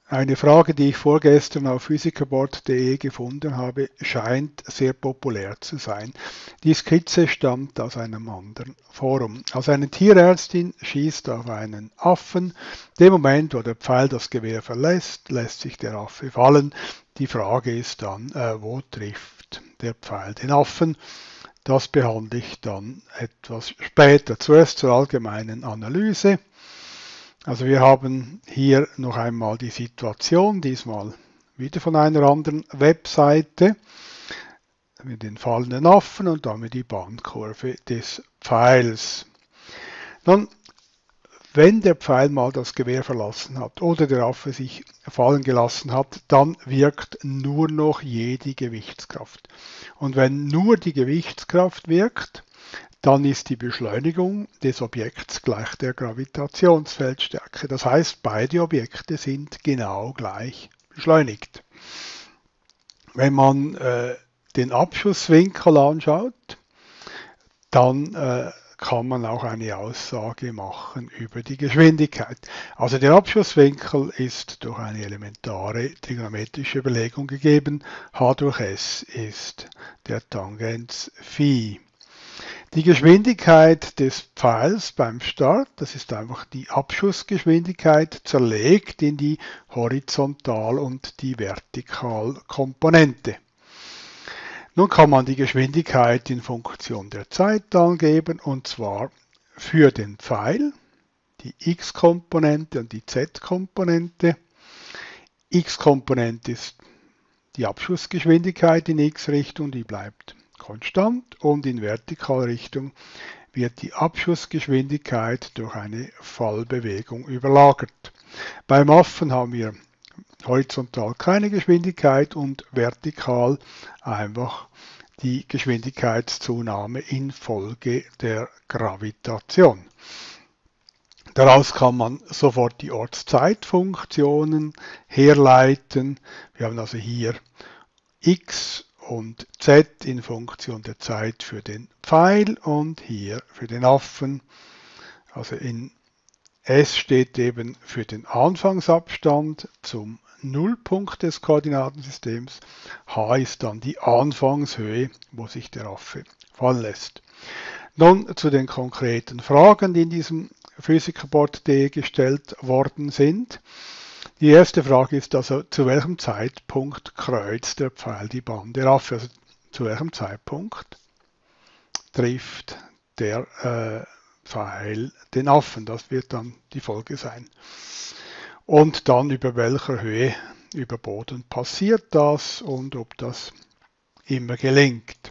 Eine Frage, die ich vorgestern auf physikerboard.de gefunden habe, scheint sehr populär zu sein. Die Skizze stammt aus einem anderen Forum. Also eine Tierärztin schießt auf einen Affen. Dem Moment, wo der Pfeil das Gewehr verlässt, lässt sich der Affe fallen. Die Frage ist dann, wo trifft der Pfeil den Affen? Das behandle ich dann etwas später. Zuerst zur allgemeinen Analyse. Also wir haben hier noch einmal die Situation, diesmal wieder von einer anderen Webseite, mit den fallenden Affen und damit die Bahnkurve des Pfeils. Nun, wenn der Pfeil mal das Gewehr verlassen hat oder der Affe sich fallen gelassen hat, dann wirkt nur noch jede Gewichtskraft. Und wenn nur die Gewichtskraft wirkt, dann ist die Beschleunigung des Objekts gleich der Gravitationsfeldstärke. Das heißt, beide Objekte sind genau gleich beschleunigt. Wenn man den Abschusswinkel anschaut, dann kann man auch eine Aussage machen über die Geschwindigkeit. Also der Abschusswinkel ist durch eine elementare trigonometrische Überlegung gegeben. H durch S ist der Tangens Phi. Die Geschwindigkeit des Pfeils beim Start, das ist einfach die Abschussgeschwindigkeit, zerlegt in die Horizontal- und die Vertikalkomponente. Nun kann man die Geschwindigkeit in Funktion der Zeit angeben, und zwar für den Pfeil, die x-Komponente und die z-Komponente. X-Komponente ist die Abschussgeschwindigkeit in x-Richtung, die bleibt konstant, und in Vertikalrichtung wird die Abschussgeschwindigkeit durch eine Fallbewegung überlagert. Beim Affen haben wir horizontal keine Geschwindigkeit und vertikal einfach die Geschwindigkeitszunahme infolge der Gravitation. Daraus kann man sofort die Ortszeitfunktionen herleiten. Wir haben also hier x und z in Funktion der Zeit für den Pfeil und hier für den Affen. Also in S steht eben für den Anfangsabstand zum Nullpunkt des Koordinatensystems. H ist dann die Anfangshöhe, wo sich der Affe fallen lässt. Nun zu den konkreten Fragen, die in diesem physikerboard.de gestellt worden sind. Die erste Frage ist also, zu welchem Zeitpunkt kreuzt der Pfeil die Bahn der Affe? Also zu welchem Zeitpunkt trifft der Pfeil den Affen? Das wird dann die Folge sein. Und dann über welcher Höhe über Boden passiert das und ob das immer gelingt.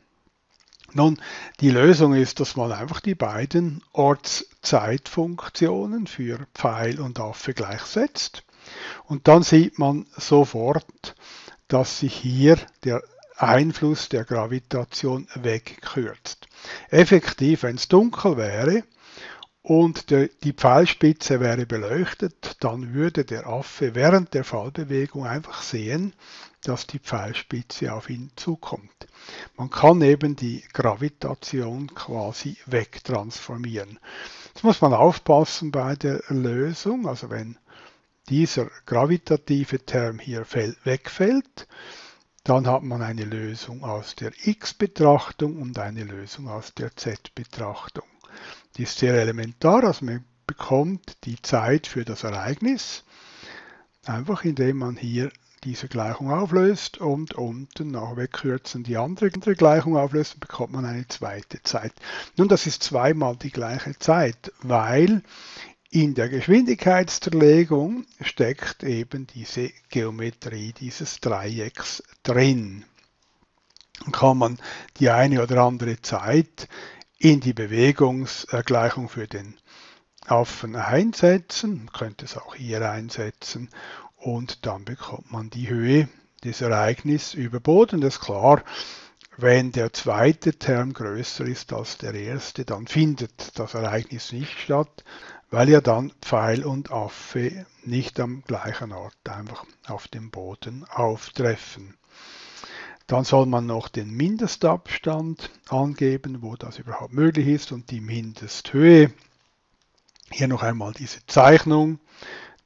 Nun, die Lösung ist, dass man einfach die beiden Ortszeitfunktionen für Pfeil und Affe gleichsetzt. Und dann sieht man sofort, dass sich hier der Einfluss der Gravitation wegkürzt. Effektiv, wenn es dunkel wäre und die Pfeilspitze wäre beleuchtet, dann würde der Affe während der Fallbewegung einfach sehen, dass die Pfeilspitze auf ihn zukommt. Man kann eben die Gravitation quasi wegtransformieren. Jetzt muss man aufpassen bei der Lösung, also wenn dieser gravitative Term hier wegfällt, dann hat man eine Lösung aus der x-Betrachtung und eine Lösung aus der z-Betrachtung. Die ist sehr elementar, also man bekommt die Zeit für das Ereignis, einfach indem man hier diese Gleichung auflöst und unten nach Wegkürzen die andere Gleichung auflöst, bekommt man eine zweite Zeit. Nun, das ist zweimal die gleiche Zeit, weil in der Geschwindigkeitszerlegung steckt eben diese Geometrie dieses Dreiecks drin. Dann kann man die eine oder andere Zeit in die Bewegungsgleichung für den Affen einsetzen, man könnte es auch hier einsetzen, und dann bekommt man die Höhe des Ereignisses über Boden. Das ist klar, wenn der zweite Term größer ist als der erste, dann findet das Ereignis nicht statt, weil ja dann Pfeil und Affe nicht am gleichen Ort einfach auf dem Boden auftreffen. Dann soll man noch den Mindestabstand angeben, wo das überhaupt möglich ist, und die Mindesthöhe. Hier noch einmal diese Zeichnung.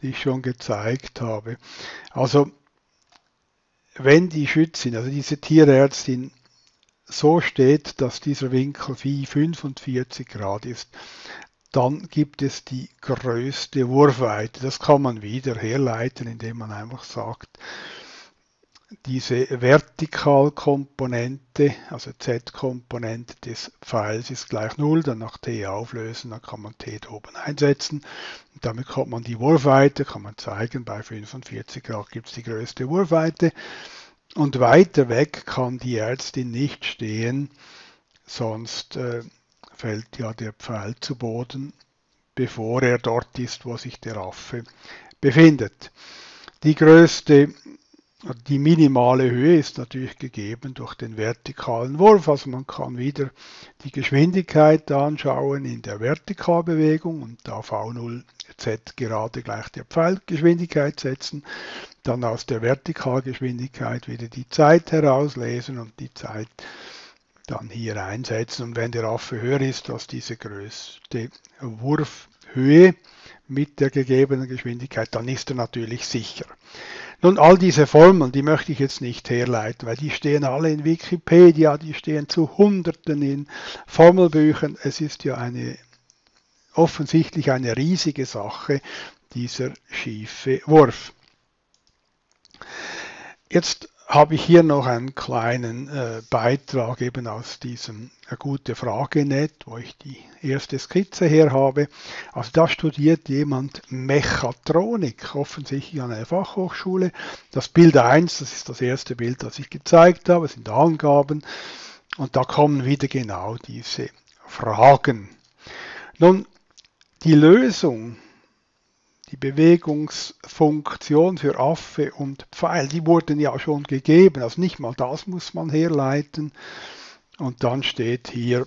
die ich schon gezeigt habe. Also wenn die Schützin, also diese Tierärztin, so steht, dass dieser Winkel Phi 45 Grad ist, dann gibt es die größte Wurfweite. Das kann man wieder herleiten, indem man einfach sagt, diese Vertikalkomponente, also Z-Komponente des Pfeils ist gleich 0, dann nach t auflösen, dann kann man t da oben einsetzen. Und damit kommt man die Wurfweite, kann man zeigen, bei 45 Grad gibt es die größte Wurfweite. Und weiter weg kann die Ärztin nicht stehen, sonst fällt ja der Pfeil zu Boden, bevor er dort ist, wo sich der Affe befindet. Die minimale Höhe ist natürlich gegeben durch den vertikalen Wurf, also man kann wieder die Geschwindigkeit anschauen in der Vertikalbewegung und da V0 Z gerade gleich der Pfeilgeschwindigkeit setzen, dann aus der Vertikalgeschwindigkeit wieder die Zeit herauslesen und die Zeit dann hier einsetzen. Und wenn der Affe höher ist als diese größte Wurfhöhe mit der gegebenen Geschwindigkeit, dann ist er natürlich sicher. Nun, all diese Formeln, die möchte ich jetzt nicht herleiten, weil die stehen alle in Wikipedia, die stehen zu Hunderten in Formelbüchern. Es ist ja offensichtlich eine riesige Sache, dieser schiefe Wurf. Jetzt habe ich hier noch einen kleinen Beitrag eben aus diesem Gute-Frage-Net, wo ich die erste Skizze her habe. Also da studiert jemand Mechatronik, offensichtlich an einer Fachhochschule. Das Bild 1, das ist das erste Bild, das ich gezeigt habe, sind Angaben. Und da kommen wieder genau diese Fragen. Nun, die Lösung, die Bewegungsfunktion für Affe und Pfeil, die wurden ja schon gegeben, also nicht mal das muss man herleiten. Und dann steht hier,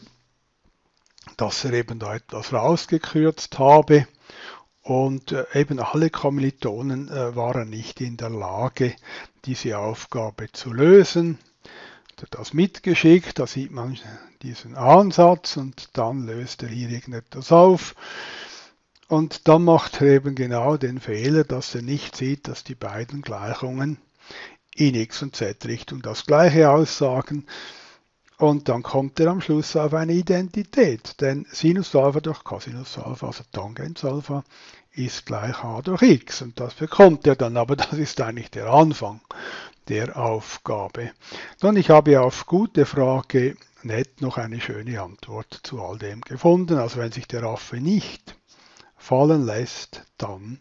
dass er eben da etwas rausgekürzt habe und eben alle Kommilitonen waren nicht in der Lage, diese Aufgabe zu lösen. Das mitgeschickt, da sieht man diesen Ansatz und dann löst er hier irgendetwas auf. Und dann macht er eben genau den Fehler, dass er nicht sieht, dass die beiden Gleichungen in x- und z-Richtung das gleiche aussagen. Und dann kommt er am Schluss auf eine Identität, denn Sinus Alpha durch Cosinus Alpha, also Tangens Alpha, ist gleich a durch x. Und das bekommt er dann, aber das ist eigentlich der Anfang der Aufgabe. Dann, ich habe auf gute Frage net noch eine schöne Antwort zu all dem gefunden. Also wenn sich der Affe nicht fallen lässt, dann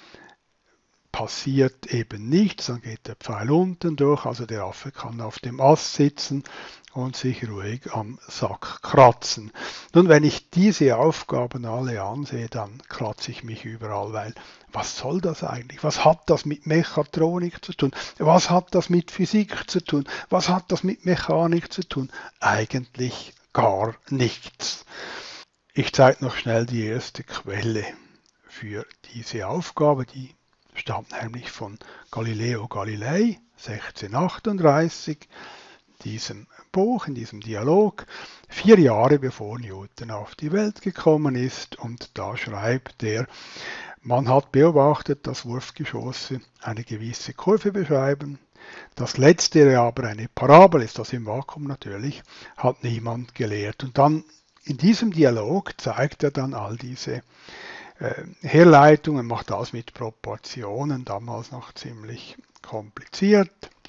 passiert eben nichts, dann geht der Pfeil unten durch, also der Affe kann auf dem Ast sitzen und sich ruhig am Sack kratzen. Nun, wenn ich diese Aufgaben alle ansehe, dann kratze ich mich überall, weil was soll das eigentlich? Was hat das mit Mechatronik zu tun? Was hat das mit Physik zu tun? Was hat das mit Mechanik zu tun? Eigentlich gar nichts. Ich zeige noch schnell die erste Quelle für diese Aufgabe, die stammt nämlich von Galileo Galilei, 1638, diesem Buch, in diesem Dialog, 4 Jahre bevor Newton auf die Welt gekommen ist. Und da schreibt er, man hat beobachtet, dass Wurfgeschosse eine gewisse Kurve beschreiben. Das letztere aber eine Parabel ist, das im Vakuum natürlich, hat niemand gelehrt. Und dann in diesem Dialog zeigt er dann all diese Herleitungen, macht das mit Proportionen, damals noch ziemlich kompliziert.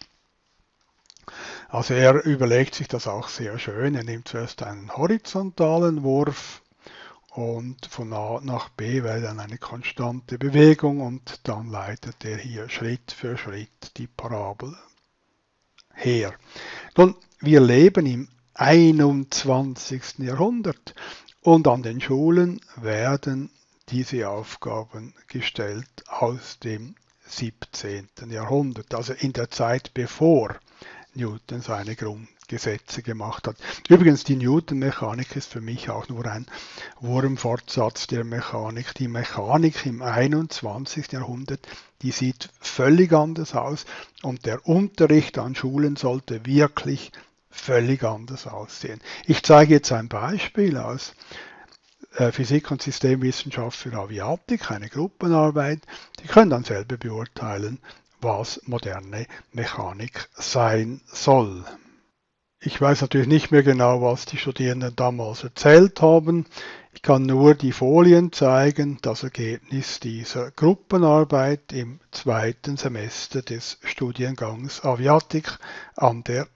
Also er überlegt sich das auch sehr schön. Er nimmt zuerst einen horizontalen Wurf und von A nach B wäre dann eine konstante Bewegung und dann leitet er hier Schritt für Schritt die Parabel her. Nun, wir leben im 21. Jahrhundert und an den Schulen werden diese Aufgaben gestellt aus dem 17. Jahrhundert, also in der Zeit bevor Newton seine Grundgesetze gemacht hat. Übrigens, die Newton-Mechanik ist für mich auch nur ein Wurmfortsatz der Mechanik. Die Mechanik im 21. Jahrhundert, die sieht völlig anders aus und der Unterricht an Schulen sollte wirklich völlig anders aussehen. Ich zeige jetzt ein Beispiel aus Physik und Systemwissenschaft für Aviatik, eine Gruppenarbeit. Die können dann selber beurteilen, was moderne Mechanik sein soll. Ich weiß natürlich nicht mehr genau, was die Studierenden damals erzählt haben. Ich kann nur die Folien zeigen, das Ergebnis dieser Gruppenarbeit im 2. Semester des Studiengangs Aviatik an der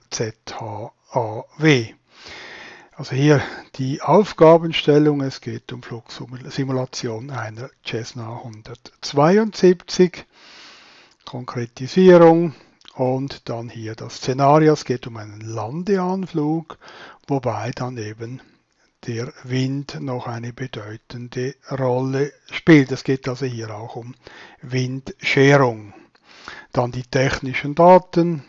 ZHAW. Also hier die Aufgabenstellung, es geht um Flugsimulation einer Cessna 172, Konkretisierung und dann hier das Szenario, es geht um einen Landeanflug, wobei dann eben der Wind noch eine bedeutende Rolle spielt. Es geht also hier auch um Windscherung. Dann die technischen Daten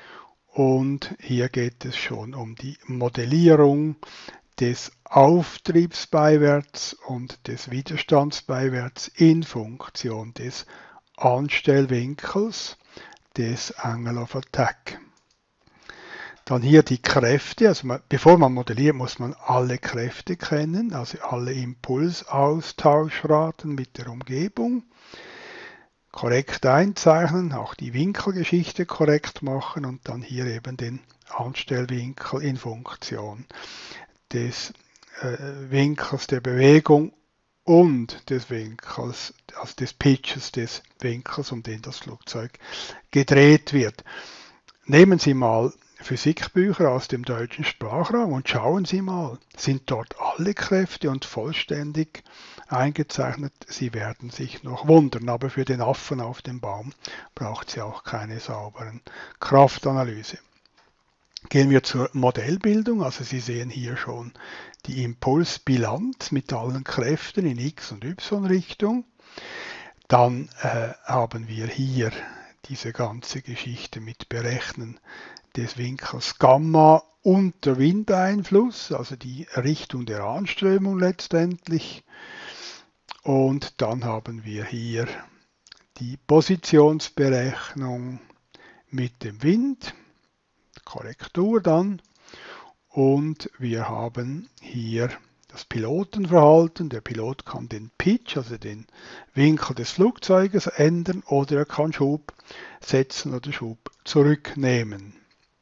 und hier geht es schon um die Modellierung des Auftriebsbeiwärts und des Widerstandsbeiwärts in Funktion des Anstellwinkels des Angle of Attack. Dann hier die Kräfte, also bevor man modelliert, muss man alle Kräfte kennen, also alle Impulsaustauschraten mit der Umgebung. Korrekt einzeichnen, auch die Winkelgeschichte korrekt machen und dann hier eben den Anstellwinkel in Funktion des Winkels der Bewegung und des Winkels, also des Pitches des Winkels, um den das Flugzeug gedreht wird. Nehmen Sie mal Physikbücher aus dem deutschen Sprachraum und schauen Sie mal, sind dort alle Kräfte und vollständig eingezeichnet? Sie werden sich noch wundern, aber für den Affen auf dem Baum braucht sie auch keine sauberen Kraftanalyse. Gehen wir zur Modellbildung, also Sie sehen hier schon die Impulsbilanz mit allen Kräften in X- und Y-Richtung. Dann haben wir hier diese ganze Geschichte mit Berechnen des Winkels Gamma unter Windeinfluss, also die Richtung der Anströmung letztendlich. Und dann haben wir hier die Positionsberechnung mit dem Wind, Korrektur dann. Und wir haben hier das Pilotenverhalten. Der Pilot kann den Pitch, also den Winkel des Flugzeuges ändern oder er kann Schub setzen oder Schub zurücknehmen.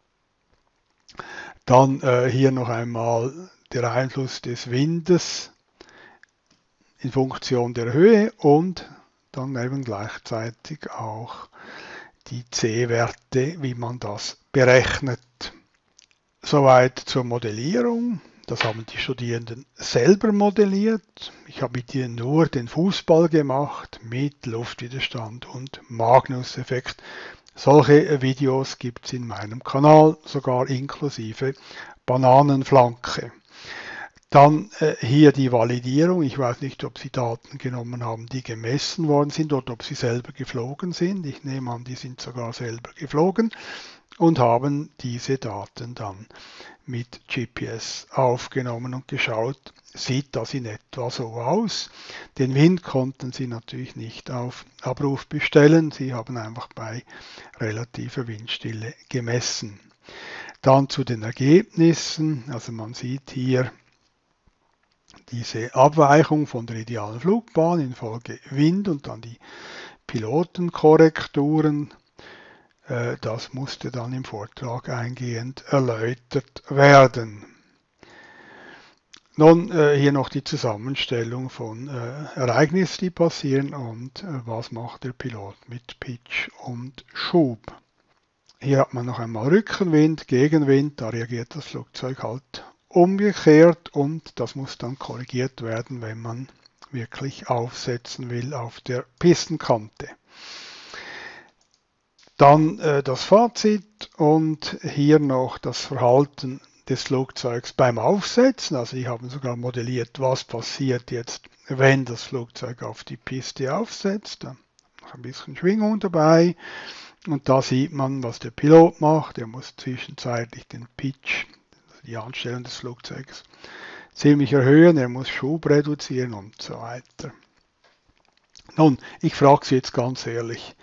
Dann hier noch einmal der Einfluss des Windes in Funktion der Höhe und dann eben gleichzeitig auch die C-Werte, wie man das berechnet. Soweit zur Modellierung. Das haben die Studierenden selber modelliert. Ich habe mit ihnen nur den Fußball gemacht mit Luftwiderstand und Magnus-Effekt. Solche Videos gibt es in meinem Kanal, sogar inklusive Bananenflanke. Dann hier die Validierung. Ich weiß nicht, ob Sie Daten genommen haben, die gemessen worden sind oder ob Sie selber geflogen sind. Ich nehme an, die sind sogar selber geflogen und haben diese Daten dann mit GPS aufgenommen und geschaut, sieht das in etwa so aus. Den Wind konnten Sie natürlich nicht auf Abruf bestellen. Sie haben einfach bei relativer Windstille gemessen. Dann zu den Ergebnissen. Also man sieht hier diese Abweichung von der idealen Flugbahn infolge Wind und dann die Pilotenkorrekturen. Das musste dann im Vortrag eingehend erläutert werden. Nun hier noch die Zusammenstellung von Ereignissen, die passieren und was macht der Pilot mit Pitch und Schub. Hier hat man noch einmal Rückenwind, Gegenwind, da reagiert das Flugzeug halt umgekehrt und das muss dann korrigiert werden, wenn man wirklich aufsetzen will auf der Pistenkante. Dann das Fazit und hier noch das Verhalten des Flugzeugs beim Aufsetzen. Also ich habe sogar modelliert, was passiert jetzt, wenn das Flugzeug auf die Piste aufsetzt. Da noch ein bisschen Schwingung dabei und da sieht man, was der Pilot macht. Er muss zwischenzeitlich den Pitch, also die Anstellung des Flugzeugs, ziemlich erhöhen. Er muss Schub reduzieren und so weiter. Nun, ich frage Sie jetzt ganz ehrlich,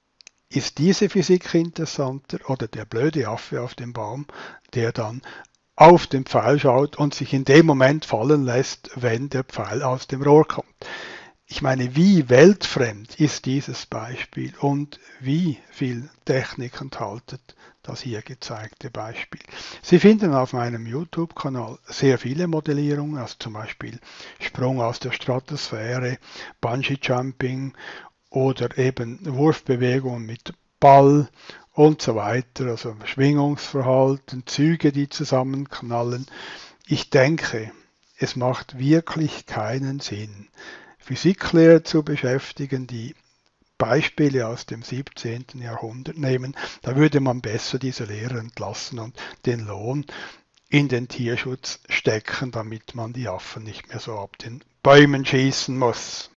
ist diese Physik interessanter oder der blöde Affe auf dem Baum, der dann auf den Pfeil schaut und sich in dem Moment fallen lässt, wenn der Pfeil aus dem Rohr kommt. Ich meine, wie weltfremd ist dieses Beispiel und wie viel Technik enthaltet das hier gezeigte Beispiel. Sie finden auf meinem YouTube-Kanal sehr viele Modellierungen, also zum Beispiel Sprung aus der Stratosphäre, Bungee-Jumping oder eben Wurfbewegungen mit Ball und so weiter, also Schwingungsverhalten, Züge, die zusammenknallen. Ich denke, es macht wirklich keinen Sinn, Physiklehrer zu beschäftigen, die Beispiele aus dem 17. Jahrhundert nehmen. Da würde man besser diese Lehrer entlassen und den Lohn in den Tierschutz stecken, damit man die Affen nicht mehr so ab den Bäumen schießen muss.